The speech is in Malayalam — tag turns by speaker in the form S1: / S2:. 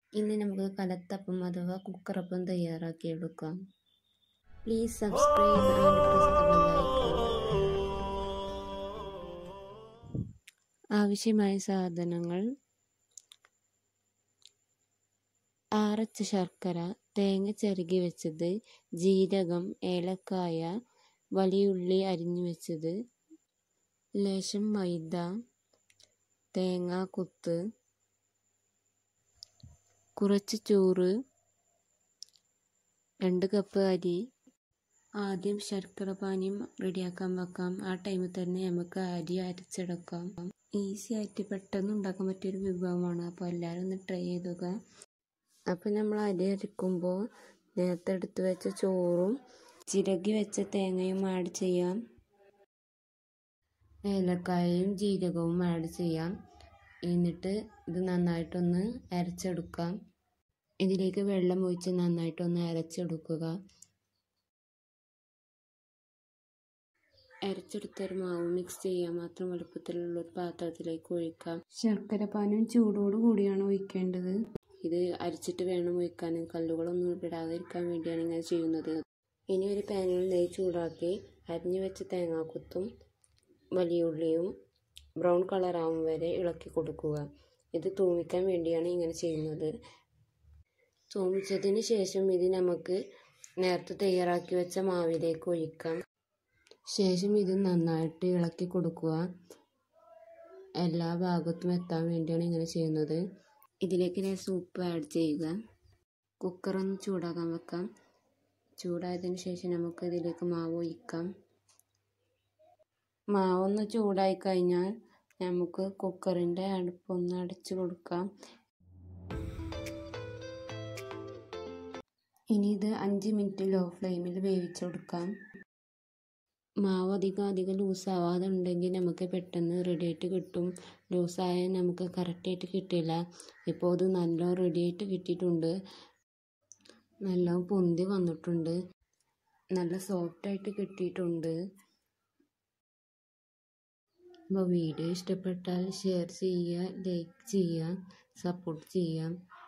S1: ഇനി നമുക്ക് കലത്തപ്പം അഥവാ കുക്കറപ്പം തയ്യാറാക്കിയെടുക്കാം. Please subscribe and press the bell icon. ആവശ്യമായ സാധനങ്ങൾ: ആറച്ച ശർക്കര, തേങ്ങ ചിരകി വെച്ചത്, ജീരകം, ഏലക്കായ, വലിയുള്ളി അരിഞ്ഞു വെച്ചത്, ലേശം മൈദ, തേങ്ങാക്കൊത്ത്, കുറച്ച് ചോറ്, 2 കപ്പ് അരി. ആദ്യം ശർക്കര പാനിയും റെഡിയാക്കാൻ വെക്കാം. ആ ടൈമിൽ തന്നെ നമുക്ക് അരി അരച്ചെടുക്കാം. ഈസി ആയിട്ട് പെട്ടെന്ന് ഉണ്ടാക്കാൻ പറ്റിയൊരു വിഭവമാണ്. അപ്പോൾ എല്ലാവരും ഒന്ന് ട്രൈ ചെയ്തുക. അപ്പോൾ നമ്മൾ അരി അരക്കുമ്പോൾ നേരത്തെ എടുത്ത് വെച്ച ചോറും ചിരകി വെച്ച തേങ്ങയും ആഡ് ചെയ്യാം. ഏലക്കായയും ജീരകവും ആഡ് ചെയ്യാം. എന്നിട്ട് ഇത് നന്നായിട്ടൊന്ന് അരച്ചെടുക്കാം. ഇതിലേക്ക് വെള്ളം ഒഴിച്ച് നന്നായിട്ടൊന്ന് അരച്ചെടുക്കുക. അരച്ചെടുത്തൊരു മാവ് മിക്സ് ചെയ്യാൻ മാത്രം വലുപ്പത്തിലുള്ളൊരു പാത്രത്തിലേക്ക് ഒഴിക്കാം. ശർക്കര പാനും ചൂടോട് കൂടിയാണ് ഒഴിക്കേണ്ടത്. ഇത് അരിച്ചിട്ട് വേണം ഒഴിക്കാൻ. കല്ലുകളൊന്നും ഇടാതിരിക്കാൻ വേണ്ടിയാണ് ഇങ്ങനെ ചെയ്യുന്നത്. ഇനി ഒരു പാനിൽ നെയ്യ് ചൂടാക്കി അരിഞ്ഞു വെച്ച തേങ്ങാക്കൊത്തും വലിയ ഉള്ളിയും ബ്രൗൺ കളറാവും വരെ ഇളക്കി കൊടുക്കുക. ഇത് തൂമിക്കാൻ വേണ്ടിയാണ് ഇങ്ങനെ ചെയ്യുന്നത്. തൂമിച്ചതിന് ശേഷം ഇത് നമുക്ക് നേരത്തെ തയ്യാറാക്കി വെച്ച മാവിലേക്ക് ഒഴിക്കാം. ശേഷം ഇത് നന്നായിട്ട് ഇളക്കി കൊടുക്കുക. എല്ലാ ഭാഗത്തും എത്താൻ വേണ്ടിയാണ് ഇങ്ങനെ ചെയ്യുന്നത്. ഇതിലേക്ക് ലേശം ഉപ്പ് ആഡ് ചെയ്യുക. കുക്കറൊന്ന് ചൂടാക്കാൻ വെക്കാം. ചൂടായതിന് ശേഷം നമുക്ക് ഇതിലേക്ക് മാവ് ഒഴിക്കാം. മാവൊന്ന് ചൂടായി കഴിഞ്ഞാൽ നമുക്ക് കുക്കറിൻ്റെ അടുപ്പൊന്ന് അടച്ചു കൊടുക്കാം. ഇനി ഇത് 5 മിനിറ്റ് ലോ ഫ്ലെയിമിൽ വേവിച്ചെടുക്കാം. മാവ് അധികം ലൂസാവാതെ ഉണ്ടെങ്കിൽ നമുക്ക് പെട്ടെന്ന് റെഡിയായിട്ട് കിട്ടും. ലൂസായാൽ നമുക്ക് കറക്റ്റായിട്ട് കിട്ടില്ല. ഇപ്പോൾ ഇത് നല്ല റെഡിയായിട്ട് കിട്ടിയിട്ടുണ്ട്. നല്ല പൊന്തി വന്നിട്ടുണ്ട്. നല്ല സോഫ്റ്റായിട്ട് കിട്ടിയിട്ടുണ്ട്. അപ്പോൾ വീഡിയോ ഇഷ്ടപ്പെട്ടാൽ ഷെയർ ചെയ്യുക, ലൈക്ക് ചെയ്യുക, സപ്പോർട്ട് ചെയ്യുക.